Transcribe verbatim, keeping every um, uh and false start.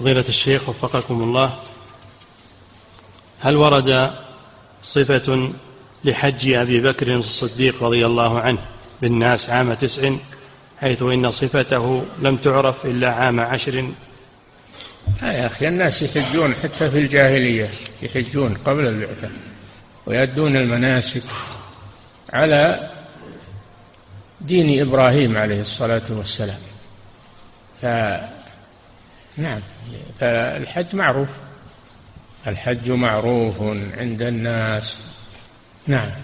فضيلة الشيخ وفقكم الله، هل ورد صفة لحج أبي بكر الصديق رضي الله عنه بالناس عام تسع، حيث إن صفته لم تعرف إلا عام عشر؟ يا أخي الناس يحجون حتى في الجاهلية، يحجون قبل البعثة ويأدون المناسك على دين إبراهيم عليه الصلاة والسلام. فنعم، فالحج معروف، الحج معروف عند الناس. نعم.